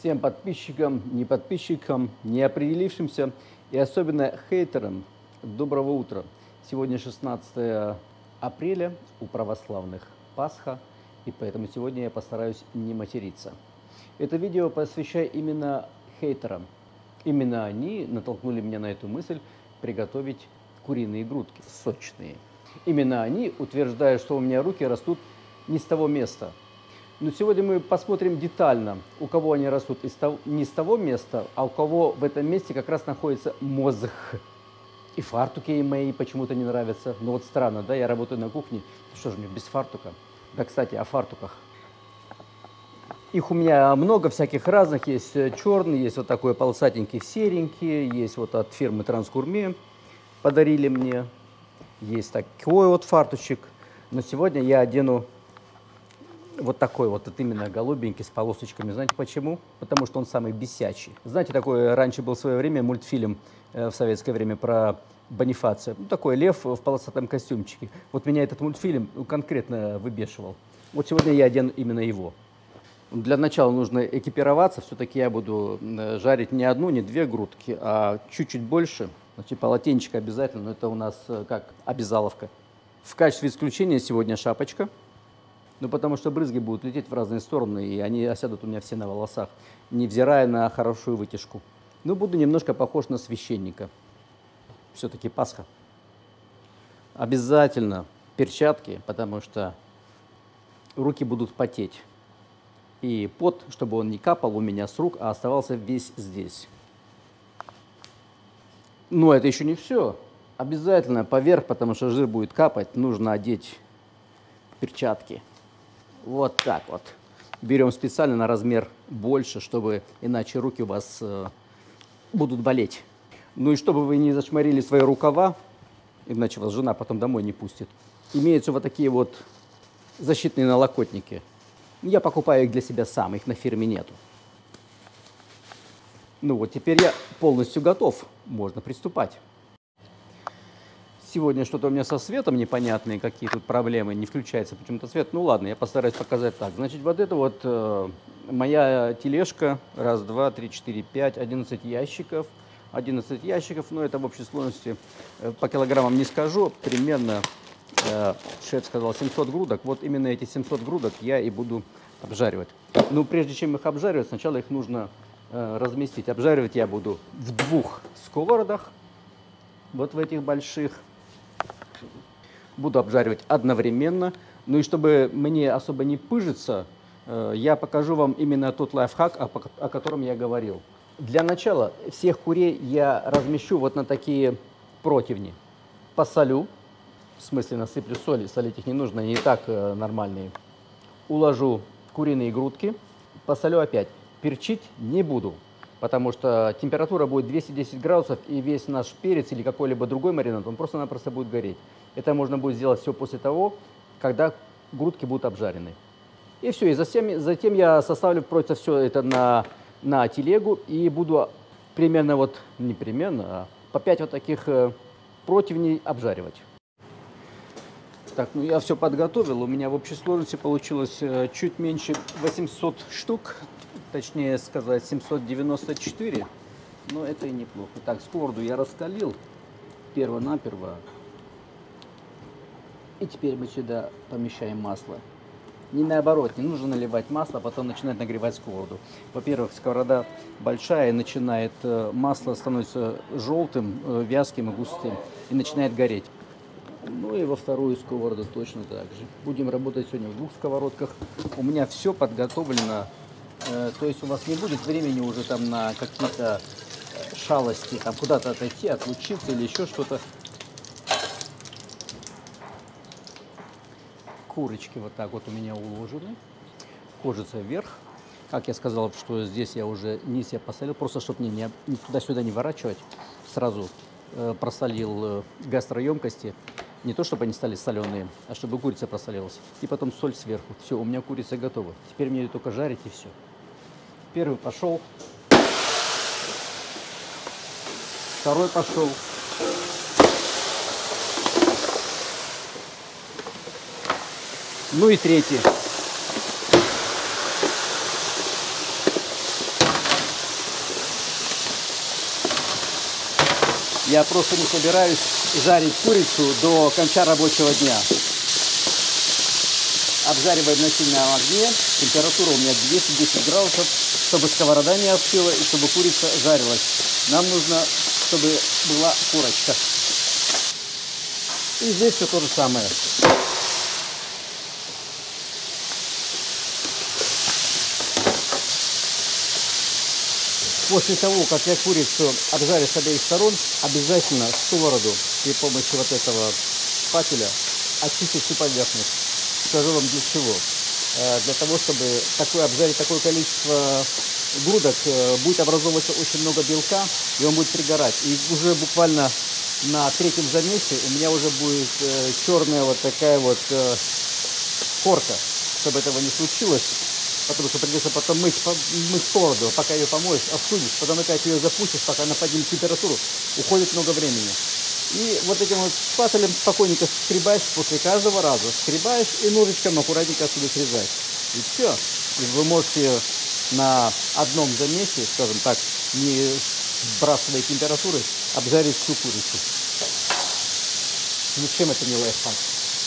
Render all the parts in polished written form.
Всем подписчикам, не подписчикам, не определившимся и особенно хейтерам доброго утра. Сегодня 16 апреля, у православных Пасха, и поэтому сегодня я постараюсь не материться. Это видео посвящаю именно хейтерам. Именно они натолкнули меня на эту мысль приготовить куриные грудки сочные. Именно они утверждают, что у меня руки растут не с того места. Но сегодня мы посмотрим детально, у кого они растут не с того места, а у кого в этом месте как раз находится мозг. И фартуки мои почему-то не нравятся. Ну вот странно, да, я работаю на кухне, что же мне без фартука? Да, кстати, о фартуках. Их у меня много всяких разных, есть черный, есть вот такой полосатенький серенький, есть вот от фирмы Трансгурме, подарили мне, есть такой вот фартучек. Но сегодня я одену вот такой вот именно голубенький с полосочками. Знаете почему? Потому что он самый бесячий. Знаете, такой раньше был в свое время мультфильм в советское время про Бонифация. Ну, такой лев в полосатом костюмчике. Вот меня этот мультфильм конкретно выбешивал. Вот сегодня я одену именно его. Для начала нужно экипироваться. Все-таки я буду жарить не одну, не две грудки, а чуть-чуть больше. Значит, полотенчик обязательно, но это у нас как обязаловка. В качестве исключения сегодня шапочка. Ну, потому что брызги будут лететь в разные стороны, и они осядут у меня все на волосах, невзирая на хорошую вытяжку. Ну, буду немножко похож на священника. Все-таки Пасха. Обязательно перчатки, потому что руки будут потеть. И пот, чтобы он не капал у меня с рук, а оставался весь здесь. Но это еще не все. Обязательно поверх, потому что жир будет капать, нужно одеть перчатки. Вот так вот. Берем специально на размер больше, чтобы иначе руки у вас будут болеть. Ну и чтобы вы не зашмарили свои рукава, иначе вас жена потом домой не пустит. Имеются вот такие вот защитные налокотники. Я покупаю их для себя сам, их на фирме нету. Ну вот теперь я полностью готов, можно приступать. Сегодня что-то у меня со светом непонятные, какие тут проблемы, не включается почему-то свет. Ну ладно, я постараюсь показать так. Значит, вот это вот моя тележка. Раз, два, три, четыре, пять, 11 ящиков. 11 ящиков, но это в общей сложности по килограммам не скажу. Примерно, шеф сказал, 700 грудок. Вот именно эти 700 грудок я и буду обжаривать. Но прежде чем их обжаривать, сначала их нужно разместить. Обжаривать я буду в двух сковородах. Вот в этих больших. Буду обжаривать одновременно. Ну и чтобы мне особо не пыжиться, я покажу вам именно тот лайфхак, о котором я говорил. Для начала всех курей я размещу вот на такие противни. Посолю, в смысле насыплю соли, солить их не нужно, они и так нормальные. Уложу куриные грудки, посолю опять. Перчить не буду, потому что температура будет 210 градусов, и весь наш перец или какой-либо другой маринад, он просто-напросто будет гореть. Это можно будет сделать все после того, когда грудки будут обжарены. И все, и затем я составлю просто все это на телегу и буду примерно вот, не примерно, а по 5 вот таких противней обжаривать. Так, ну я все подготовил, у меня в общей сложности получилось чуть меньше 800 штук, точнее сказать 794, но это и неплохо. Так, сковороду я раскалил перво-наперво, и теперь мы сюда помещаем масло. Не наоборот, не нужно наливать масло, а потом начинать нагревать сковороду. Во-первых, сковорода большая, и начинает масло становится желтым, вязким и густым, и начинает гореть. Ну и во вторую сковороду точно так же. Будем работать сегодня в двух сковородках. У меня все подготовлено. То есть у вас не будет времени уже там на какие-то шалости, там куда-то отойти, отлучиться или еще что-то. Курочки вот так вот у меня уложены. Кожица вверх. Как я сказал, что здесь я уже низ я посолил, просто чтобы не туда-сюда не ворачивать. Сразу просолил гастроемкости. Не то, чтобы они стали соленые, а чтобы курица просолилась. И потом соль сверху. Все, у меня курица готова. Теперь мне ее только жарить и все. Первый пошел. Второй пошел. Ну и третий. Я просто не собираюсь жарить курицу до конца рабочего дня. Обжариваем на сильном огне. Температура у меня 210 градусов, чтобы сковорода не остыла и чтобы курица жарилась. Нам нужно, чтобы была корочка. И здесь все то же самое. После того, как я курицу обжарю с обеих сторон, обязательно сковороду при помощи вот этого шпателя очистить всю поверхность. Скажу вам для чего. Для того, чтобы обжарить такое количество грудок, будет образовываться очень много белка, и он будет пригорать. И уже буквально на третьем замесе у меня уже будет черная вот такая вот корка. Чтобы этого не случилось, потому что придется потом мыть сковороду, пока ее помоешь, остудишь, потом опять ее запустишь, пока она поднимет температуру, уходит много времени. И вот этим вот шпателем спокойненько скребаешь после каждого раза. Скребаешь и ножичком аккуратненько отсюда срезаешь. И все. И вы можете на одном замесе, скажем так, не сбрасывая температуры, обжарить всю курицу. Ничем это не лайфхак.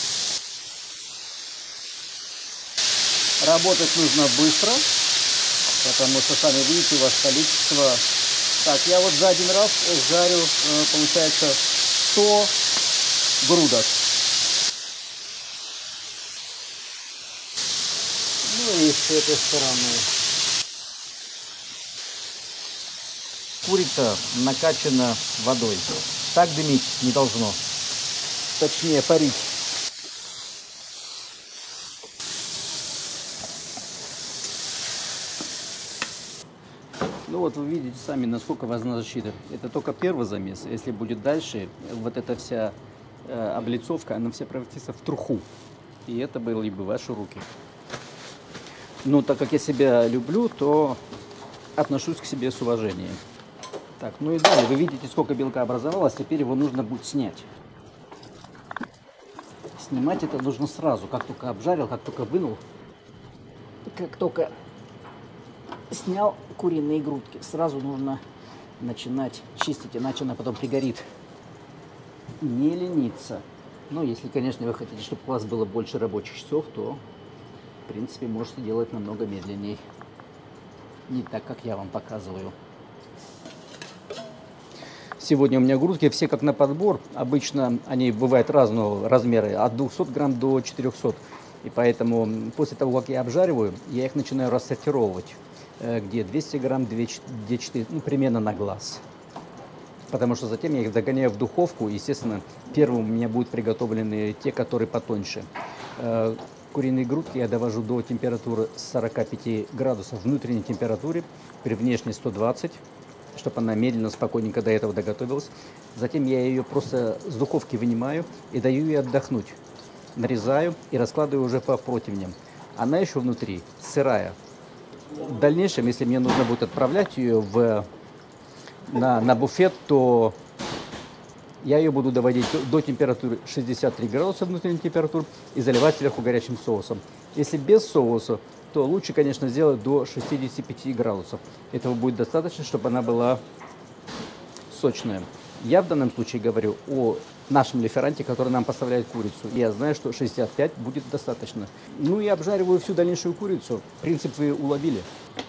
Работать нужно быстро, потому что, сами видите, у вас количество. Так, я вот за один раз жарю, получается, 100 грудок. Ну и с этой стороны. Курица накачана водой. Так дымить не должно. Точнее, парить. Ну вот вы видите сами, насколько важна защита. Это только первый замес. Если будет дальше, вот эта вся облицовка, она вся превратится в труху. И это были бы ваши руки. Но так как я себя люблю, то отношусь к себе с уважением. Так, ну и далее, вы видите, сколько белка образовалось, теперь его нужно будет снять. Снимать это нужно сразу, как только обжарил, как только вынул, как только снял куриные грудки. Сразу нужно начинать чистить, иначе она потом пригорит. Не лениться. Но если, конечно, вы хотите, чтобы у вас было больше рабочих часов, то, в принципе, можете делать намного медленнее. Не так, как я вам показываю. Сегодня у меня грудки все как на подбор. Обычно они бывают разного размера, от 200 грамм до 400. И поэтому после того, как я обжариваю, я их начинаю рассортировать. Где 200 грамм, где 4, ну, примерно на глаз. Потому что затем я их загоняю в духовку. Естественно, первым у меня будут приготовлены те, которые потоньше. Куриные грудки я довожу до температуры 45 градусов внутренней температуре, при внешней 120, чтобы она медленно, спокойненько до этого доготовилась. Затем я ее просто с духовки вынимаю и даю ей отдохнуть. Нарезаю и раскладываю уже по противням. Она еще внутри сырая. В дальнейшем, если мне нужно будет отправлять ее на буфет, то я ее буду доводить до температуры 63 градуса внутренней температуры и заливать сверху горячим соусом. Если без соуса, то лучше, конечно, сделать до 65 градусов. Этого будет достаточно, чтобы она была сочная. Я в данном случае говорю о нашем лиферанте, который нам поставляет курицу. Я знаю, что 65 будет достаточно. Ну и обжариваю всю дальнейшую курицу. Принцип вы уловили.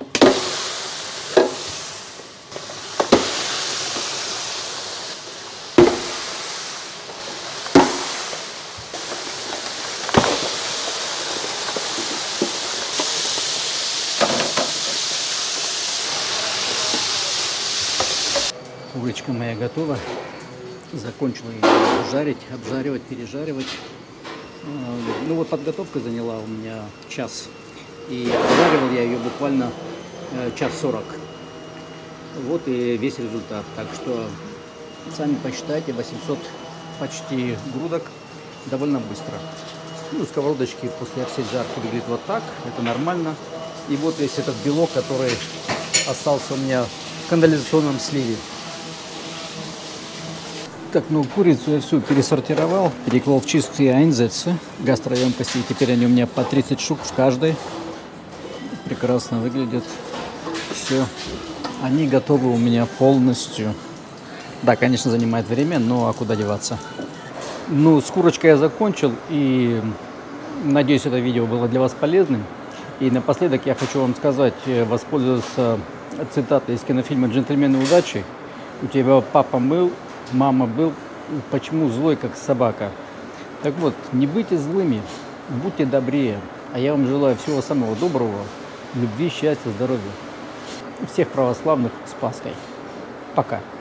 Курочка моя готова. Закончила ее жарить, обжаривать, пережаривать. Ну вот подготовка заняла у меня час. И обжаривал я ее буквально час 40. Вот и весь результат. Так что сами посчитайте, 800 почти грудок довольно быстро. Ну, сковородочки после всей жарки выглядят вот так. Это нормально. И вот весь этот белок, который остался у меня в канализационном сливе. Так, ну курицу я всю пересортировал, переклал в чистые айнзетсы, гастроемкости. И теперь они у меня по 30 штук в каждой. Прекрасно выглядят. Все. Они готовы у меня полностью. Да, конечно, занимает время, но а куда деваться? Ну, с курочкой я закончил, и надеюсь, это видео было для вас полезным. И напоследок я хочу вам сказать, воспользоваться цитатой из кинофильма «Джентльмены удачи». У тебя папа был, мама был, почему злой, как собака? Так вот, не будьте злыми, будьте добрее. А я вам желаю всего самого доброго, любви, счастья, здоровья. Всех православных с Пасхой. Пока.